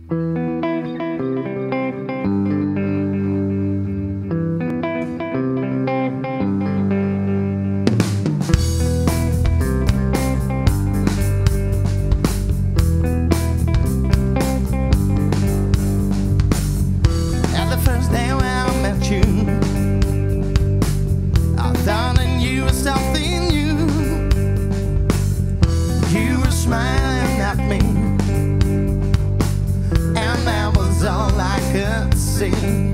Smiling at me, and that was all I could see.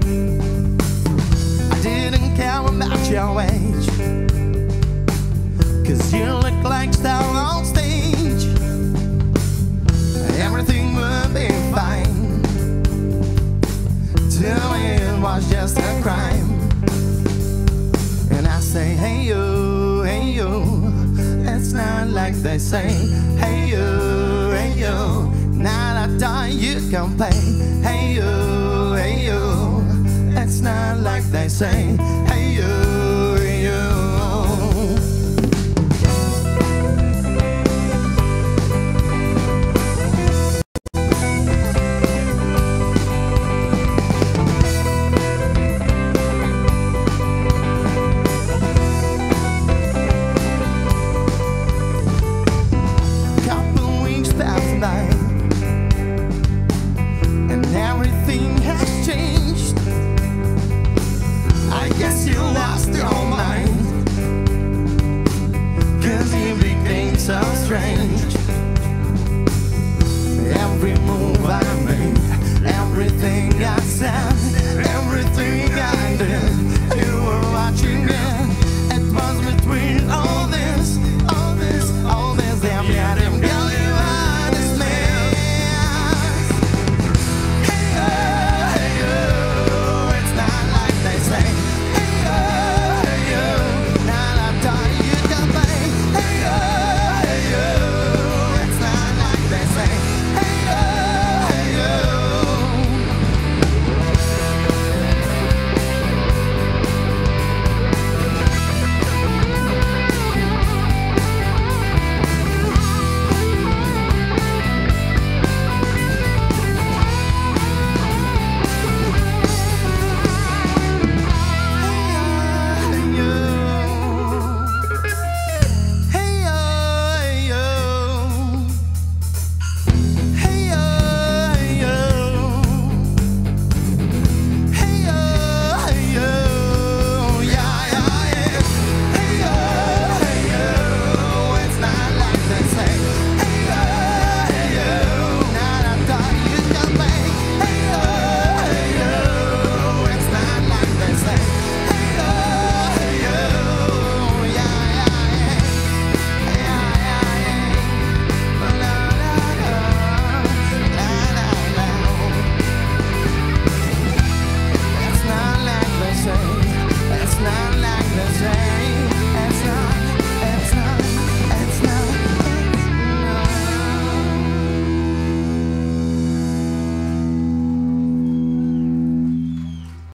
I didn't care about your age, 'cause you look like star on stage. Everything would be fine till it was just a crime. And I say, hey yo, hey yo, it's not like they say. Hey yo, now that die you can pay. Hey yo, it's not like they say. Hey yo, and everything has changed. I guess you lost your mind, 'cause you became so strange. Every move I made, everything I said,